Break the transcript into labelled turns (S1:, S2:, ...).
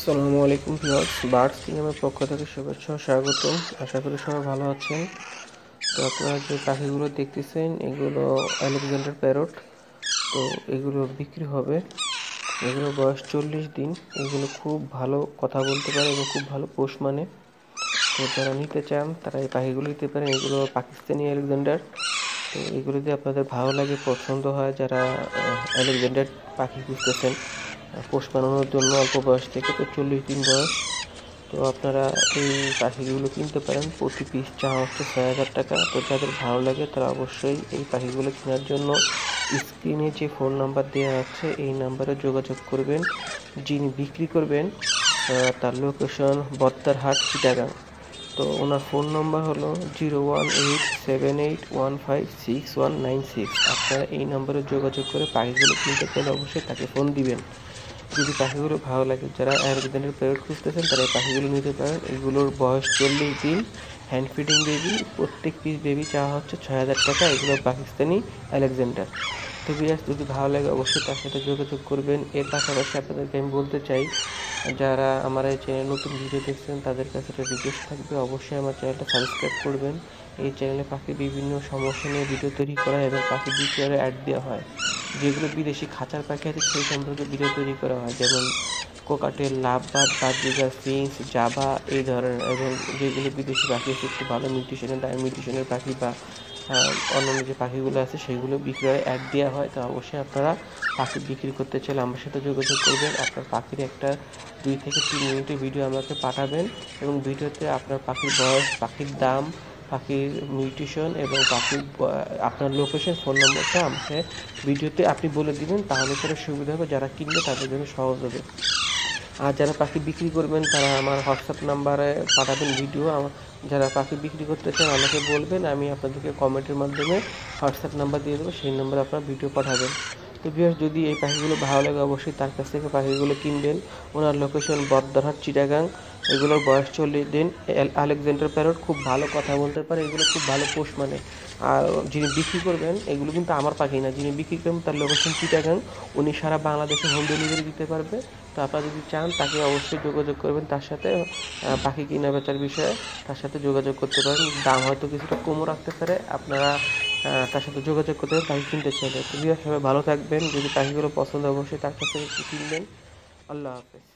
S1: আসসালামু আলাইকুম viewers, birds কিংয়ের পক্ষ থেকে শুভেচ্ছা ও স্বাগতম। আশা করি সবাই ভালো আছেন। তো আপনারা যে পাখিগুলো দেখতেছেন এগুলো আলেকজান্ডার প্যারট। তো এগুলো বিক্রি হবে। এগুলোর বয়স 40 দিন। এগুলো খুব ভালো কথা বলতে পারে এবং খুব ভালো পোষ মানে। তো যারা নিতে চান তারা এই পাখিগুলো নিতে পারেন। এগুলো পাকিস্তানি আলেকজান্ডার। তো এগুলো যদি আপনাদের ভালো লাগে, পছন্দ হয়, যারা আলেকজান্ডার পাখি খুঁজতেছেন পোষ মানানোর জন্য অল্প বয়স থেকে, তো 40 দিন বয়স, তো আপনারা এই পাখিগুলো কিনতে পারেন। প্রতি পিস চাওয়া হচ্ছে 6,000 টাকা। তো যাদের ভালো লাগে তারা অবশ্যই এই পাখিগুলো কেনার জন্য স্ক্রিনে যে ফোন নাম্বার দেওয়া আছে এই নাম্বারে যোগাযোগ করবেন। যিনি বিক্রি করবেন তার লোকেশন বত্তারহাট, চিটাগাং। তো ওনার ফোন নাম্বার হলো 01878156196। আপনারা এই নাম্বারে যোগাযোগ করে পাখিগুলো কিনতে চাইলে অবশ্যই তাকে ফোন দিবেন। যদি পাখিগুলো ভালো লাগে, যারা আলেকজান্ডার প্যারট খুঁজতেছেন তারা এই পাখিগুলো নিতে পারেন। এগুলোর বয়স 40 দিন, হ্যান্ড ফিডিং বেবি। প্রত্যেক পিস বেবি চাওয়া হচ্ছে 6,000 টাকা। এগুলো পাকিস্তানি আলেকজান্ডার। তো বিয়াস, যদি ভালো লাগে অবশ্যই তার সাথে যোগাযোগ করবেন। এর পাশাপাশি আপনাদেরকে আমি বলতে চাই, যারা আমার এই চ্যানেল নতুন ভিডিও দেখছেন তাদের কাছে একটা রিকোয়েস্ট থাকবে, অবশ্যই আমার চ্যানেলটা সাবস্ক্রাইব করবেন। এই চ্যানেলে পাখির বিভিন্ন সমস্যা নিয়ে ভিডিও তৈরি করা এবং পাখি বিক্রয়ের অ্যাড দেওয়া হয়। যেগুলো বিদেশি খাঁচার পাখি আছে সেই সম্পর্কে ভিডিও তৈরি করা হয়, যেমন cockatiel, lovebird, budgerigar, finch, Java এই ধরনের। এবং যেগুলো বিদেশি পাখি আছে একটু ভালো মিউটেশনের পাখি বা অন্যান্য যে পাখিগুলো আছে সেগুলো বিক্রয়ে অ্যাড দেওয়া হয়। তো অবশ্যই আপনারা পাখি বিক্রি করতে চাইলে আমার সাথে যোগাযোগ করবেন। আপনার পাখির একটা 2 থেকে 3 মিনিটের ভিডিও আমাকে পাঠাবেন এবং ভিডিওতে আপনার পাখির বয়স, পাখির দাম, পাখির মিউটেশন এবং পাখির আপনার লোকেশন, ফোন নম্বরটা আমাকে ভিডিওতে আপনি বলে দিবেন। তাহলে করে সুবিধা হবে, যারা কিনবে তাদের জন্য সহজ হবে। আর যারা পাখি বিক্রি করবেন তারা আমার হোয়াটসঅ্যাপ নাম্বারে পাঠাবেন ভিডিও। যারা পাখি বিক্রি করতে চান আমাকে বলবেন, আমি আপনাদেরকে কমেন্টের মাধ্যমে হোয়াটসঅ্যাপ নাম্বার দিয়ে দেবো, সেই নাম্বারে আপনারা ভিডিও পাঠাবেন। তো ভিউয়ার্স, যদি এই পাখিগুলো ভালো লাগে অবশ্যই তার কাছ থেকে পাখিগুলো কিনবেন। Owner location Boddarhat, Chittagong. এগুলোর বয়স 40 দিন। আলেকজান্ডার প্যারট খুব ভালো কথা বলতে পারে, এগুলো খুব ভালো পোষ মানে। আর যিনি বিক্রি করবেন, এগুলো কিন্তু আমার পাখি না, যিনি বিক্রি করবেন তার লোকেশন চিটাগাং। উনি সারা বাংলাদেশে হোম ডেলিভারি দিতে পারবে। তো আপনারা যদি চান তাকে অবশ্যই যোগাযোগ করবেন, তার সাথে পাখি কিনা বেচার বিষয়ে তার সাথে যোগাযোগ করতে পারেন। দাম হয়তো কিছুটা কমও রাখতে পারে, আপনারা তার সাথে যোগাযোগ করতে পারেন পাখি কিনতে চাইলে। তো সবাই ভালো থাকবেন। যদি পাখিগুলো পছন্দ অবশ্যই তার কাছে কিনবেন। আল্লাহ হাফেজ।